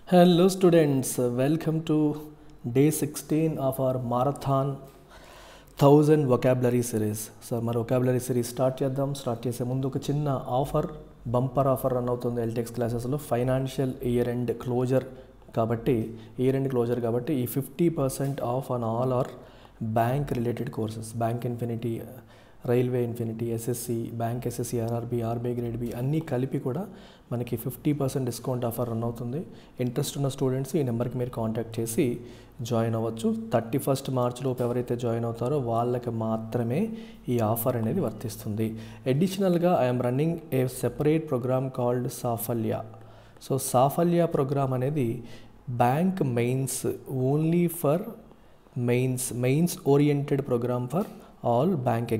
Hello students, welcome to day 16 of our marathon 1000 vocabulary series. So మన vocabulary series start చేసే ముందు ఒక చిన్న ఆఫర్, బంపర్ ఆఫర్ రన్ అవుతుంది ఎల్టెక్స్ క్లాసెస్లో. ఫైనాన్షియల్ ఇయర్ ఎండ్ క్లోజర్ కాబట్టి ఈ 50% off on all our bank related courses, bank infinity, railway infinity, SSC, bank SSC, RRB grade B అన్నీ కలిపి కూడా మనకి 50% డిస్కౌంట్ ఆఫర్ రన్ అవుతుంది. ఇంట్రెస్ట్ ఉన్న స్టూడెంట్స్ ఈ నెంబర్కి మీరు కాంటాక్ట్ చేసి జాయిన్ అవ్వచ్చు. 31st మార్చ్ లోపు ఎవరైతే జాయిన్ అవుతారో వాళ్ళకి మాత్రమే ఈ ఆఫర్ అనేది వర్తిస్తుంది. అడిషనల్గా I'm running a separate program called Saphalya. So Saphalya program అనేది bank mains, only for mains oriented program for all bank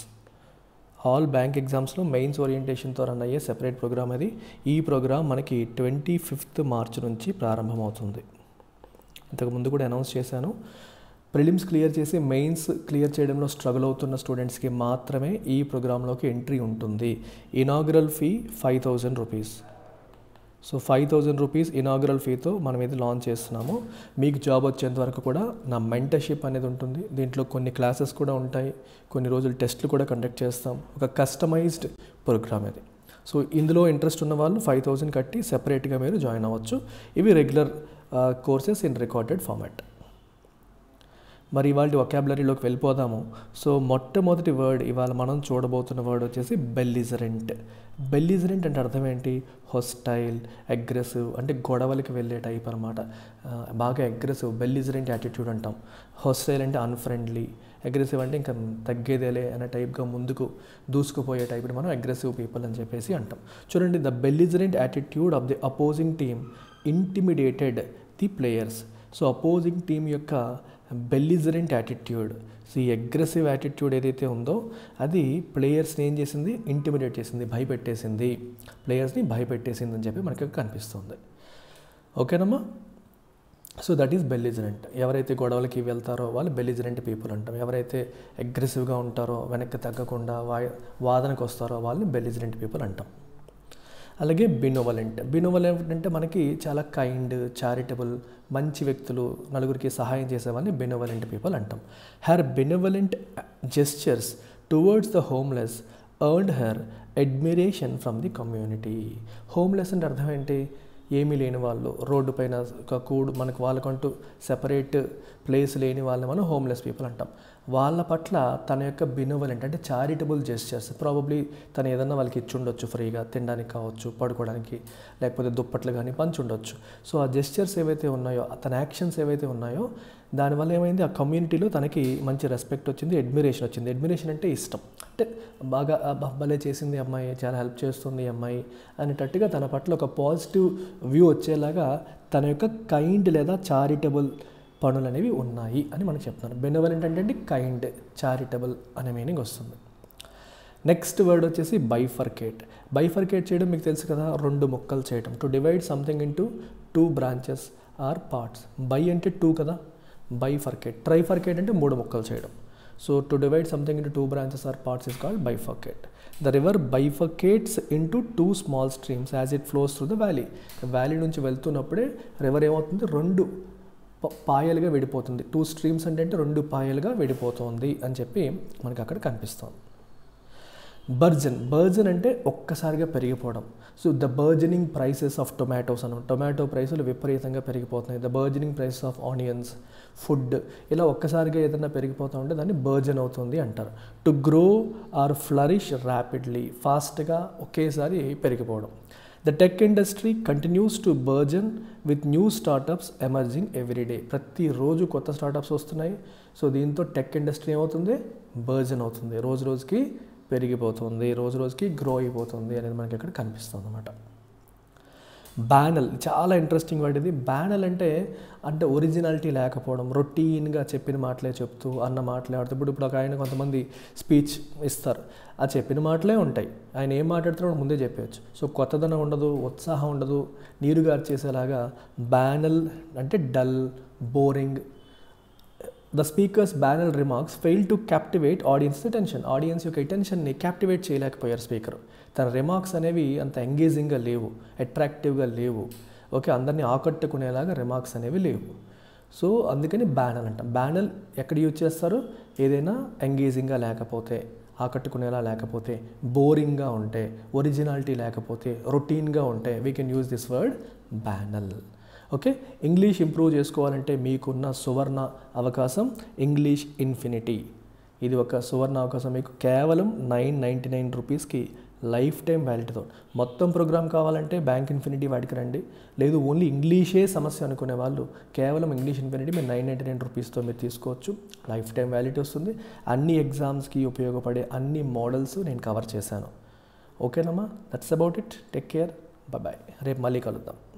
ఎగ్జామ్స్లో మెయిన్స్ ఓరియంటేషన్తో రన్ అయ్యే సెపరేట్ ప్రోగ్రామ్ అది. ఈ ప్రోగ్రామ్ మనకి 25th మార్చ్ నుంచి ప్రారంభమవుతుంది. ఇంతకుముందు కూడా అనౌన్స్ చేశాను. ప్రిలిమ్స్ క్లియర్ చేసి మెయిన్స్ క్లియర్ చేయడంలో స్ట్రగుల్ అవుతున్న స్టూడెంట్స్కి మాత్రమే ఈ ప్రోగ్రాంలోకి ఎంట్రీ ఉంటుంది. Inaugural fee 5,000 rupees. So 5,000 rupees inaugural ఫీతో మనం ఇది లాంచ్ చేస్తున్నాము. మీకు జాబ్ వచ్చేంత వరకు కూడా నా మెంటర్షిప్ అనేది ఉంటుంది. దీంట్లో కొన్ని క్లాసెస్ కూడా ఉంటాయి, కొన్ని రోజులు టెస్ట్లు కూడా కండక్ట్ చేస్తాం. ఒక కస్టమైజ్డ్ ప్రోగ్రామ్ ఇది. సో ఇందులో ఇంట్రెస్ట్ ఉన్న వాళ్ళు 5,000 కట్టి సెపరేట్గా మీరు జాయిన్ అవ్వచ్చు. ఇవి regular courses in recorded format. మరి ఇవాళ వొకాబులరీలోకి వెళ్ళిపోదాము. సో మొట్టమొదటి వర్డ్ ఇవాళ మనం చూడబోతున్న వర్డ్ వచ్చేసి బెల్లిజరెంట్. బెల్లిజరెంట్ అంటే అర్థం ఏంటి? హొస్టైల్, అగ్రెసివ్, అంటే గొడవలకి వెళ్ళే టైప్ అనమాట. బాగా అగ్రెసివ్, బెల్లిజరెంట్ యాటిట్యూడ్ అంటాం. హొస్టైల్ అంటే అన్ఫ్రెండ్లీ, అగ్రెసివ్ అంటే ఇంకా తగ్గేదేలే అనే టైప్గా ముందుకు దూసుకుపోయే టైప్ మనం అగ్రెసివ్ పీపుల్ అని చెప్పేసి అంటాం. చూడండి, the belligerent attitude of the opposing team intimidated the players. So opposing team యొక్క బెల్లిజరెంట్ యాటిట్యూడ్, సో ఈ అగ్రెసివ్ యాటిట్యూడ్ ఏదైతే ఉందో అది ప్లేయర్స్ని ఏం చేసింది? ఇంటిమిడేట్ చేసింది, ప్లేయర్స్ని భయపెట్టేసింది అని చెప్పి మనకి కనిపిస్తుంది. ఓకేనమ్మా? So that is belligerent. ఎవరైతే గొడవలకి వెళ్తారో వాళ్ళు బెల్లిజరెంట్ పీపుల్ అంటాం. ఎవరైతే అగ్రెసివ్గా ఉంటారో, వెనక్కి తగ్గకుండా వాదనకు వస్తారో వాళ్ళని బెల్లిజరెంట్ పీపుల్ అంటాం. అలాగే బినోవలెంట్ అంటే మనకి చాలా కైండ్, చారిటబుల్, మంచి వ్యక్తులు, నలుగురికి సహాయం చేసే వాళ్ళని బినోవలెంట్ పీపుల్ అంటాం. Her benevolent gestures towards the homeless earned her admiration from the community. Homeless అంటే అర్థం ఏంటి? ఏమీ లేని వాళ్ళు, రోడ్డు పైన మనకు వాళ్ళకంటూ సెపరేట్ ప్లేస్ లేని వాళ్ళని మనం హోమ్లెస్ పీపుల్ అంటాం. వాళ్ళ పట్ల తన యొక్క బినోవలెంట్ అంటే చారిటబుల్ జెస్చర్స్, ప్రాబబ్లీ తను ఏదన్నా వాళ్ళకి ఇచ్చి ఉండొచ్చు, ఫ్రీగా తినడానికి కావచ్చు, పడుకోవడానికి, లేకపోతే దుప్పట్లు కానీ పంచి ఉండొచ్చు. సో ఆ జెస్చర్స్ ఏవైతే ఉన్నాయో, తన యాక్షన్స్ ఏవైతే ఉన్నాయో దానివల్ల ఏమైంది? ఆ కమ్యూనిటీలో తనకి మంచి రెస్పెక్ట్ వచ్చింది, అడ్మిరేషన్ వచ్చింది. అడ్మిరేషన్ అంటే ఇష్టం, అంటే బాగా భలే చేసింది అమ్మాయి, చాలా హెల్ప్ చేస్తుంది అమ్మాయి అనేటట్టుగా తన పట్ల ఒక పాజిటివ్ వ్యూ వచ్చేలాగా తన యొక్క కైండ్ లేదా చారిటబుల్ పనులు అనేవి ఉన్నాయి అని మనకు చెప్తున్నారు. బెనోవలెంట్ అంటే కైండ్, చారిటబుల్ అనే మీనింగ్ వస్తుంది. నెక్స్ట్ వర్డ్ వచ్చేసి బైఫర్కేట్ చేయడం మీకు తెలుసు కదా, 2 ముక్కలు చేయడం. To divide something into 2 branches or parts. Bi అంటే 2 కదా, బైఫర్కేట్. ట్రైఫర్కేట్ అంటే 3 ముక్కలు చేయడం. So to divide something into 2 branches or parts is called bifurcate. The river bifurcates into 2 small streams as it flows through the valley నుంచి వెళ్తున్నప్పుడే river ఏమవుతుంది? 2 పాయలుగా విడిపోతుంది. 2 స్ట్రీమ్స్ అంటే 2 పాయలుగా విడిపోతుంది అని చెప్పి మనకి అక్కడ కనిపిస్తుంది. బర్జన్ అంటే ఒక్కసారిగా పెరిగిపోవడం. So the burgeoning prices of tomatoes అన్న, టొమాటో ప్రైసులు విపరీతంగా పెరిగిపోతున్నాయి. The burgeoning prices of onions, food, ఇలా ఒక్కసారిగా ఏదైనా పెరిగిపోతూ ఉంటే దాన్ని బర్జన్ అవుతుంది అంటారు. To grow or flourish rapidly, ఫాస్ట్గా ఒకేసారి పెరిగిపోవడం. The tech industry continues to burgeon with new startups emerging everyday. ప్రతిరోజు కొత్త స్టార్టప్స్ వస్తున్నాయి. సో దీంతో టెక్ ఇండస్ట్రీ ఏమవుతుంది? బర్జన్ అవుతుంది, రోజు రోజుకి పెరిగిపోతుంది, రోజు రోజుకి గ్రో అయిపోతుంది అనేది మనకి ఇక్కడ కనిపిస్తుంది అన్నమాట. బ్యానల్ చాలా ఇంట్రెస్టింగ్ వర్డ్ ఇది. బ్యానల్ అంటే ఒరిజినాలిటీ లేకపోవడం, రొటీన్గా చెప్పిన మాటలే చెప్తూ అన్న మాటలే ఆడుతూ. ఇప్పుడు ఒక ఆయన కొంతమంది స్పీచ్ ఇస్తారు, ఆ చెప్పిన మాటలే ఉంటాయి, ఆయన ఏం మాట్లాడుతున్నాడో ముందే చెప్పవచ్చు. సో కొత్తదనం ఉండదు, ఉత్సాహం ఉండదు, నీరుగారు చేసేలాగా. బ్యానల్ అంటే dull, boring. The speakers banal remarks fail to captivate audience attention. Audience యొక్క అటెన్షన్ని క్యాప్టివేట్ చేయలేకపోయారు స్పీకర్. తన రిమార్క్స్ అనేవి అంత ఎంగేజింగ్గా లేవు, అట్రాక్టివ్గా లేవు. ఓకే, అందరినీ ఆకట్టుకునేలాగా రిమార్క్స్ అనేవి లేవు. సో అందుకని బ్యానల్ అంటాం. బ్యానల్ ఎక్కడ యూజ్ చేస్తారు? ఏదైనా ఎంగేజింగ్గా లేకపోతే, ఆకట్టుకునేలా లేకపోతే, బోరింగ్గా ఉంటే, ఒరిజినాలిటీ లేకపోతే, రొటీన్గా ఉంటే we can use this word banal. Okay, English improve చేసుకోవాలంటే మీకున్న సువర్ణ అవకాశం ఇంగ్లీష్ ఇన్ఫినిటీ. ఇది ఒక సువర్ణ అవకాశం. మీకు కేవలం 999 రూపీస్కి లైఫ్ టైం వ్యాలిటీతో మొత్తం ప్రోగ్రామ్ కావాలంటే బ్యాంక్ ఇన్ఫినిటీ వాడికి రండి. లేదు ఓన్లీ ఇంగ్లీషే సమస్య అనుకునే వాళ్ళు కేవలం ఇంగ్లీష్ ఇన్ఫినిటీ మీరు 999 రూపీస్తో మీరు తీసుకోవచ్చు. లైఫ్ టైం వ్యాలిటీ వస్తుంది. అన్ని ఎగ్జామ్స్కి ఉపయోగపడే అన్ని మోడల్స్ నేను కవర్ చేశాను. ఓకేనమ్మా, that's about it. Take care, bye. రేపు మళ్ళీ కలుద్దాం.